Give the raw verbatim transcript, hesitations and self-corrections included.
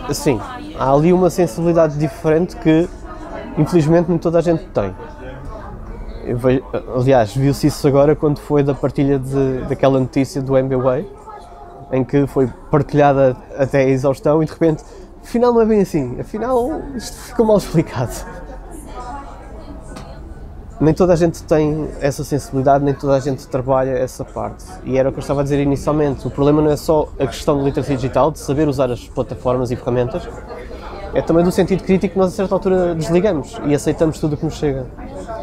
Sim, há ali uma sensibilidade diferente que, infelizmente, nem toda a gente tem. Eu vejo, aliás, viu-se isso agora quando foi da partilha de, daquela notícia do M B W A, em que foi partilhada até a exaustão e de repente, afinal não é bem assim, afinal isto ficou mal explicado. Nem toda a gente tem essa sensibilidade, nem toda a gente trabalha essa parte. E era o que eu estava a dizer inicialmente, o problema não é só a questão da literacia digital, de saber usar as plataformas e ferramentas, é também do sentido crítico que nós a certa altura desligamos e aceitamos tudo o que nos chega.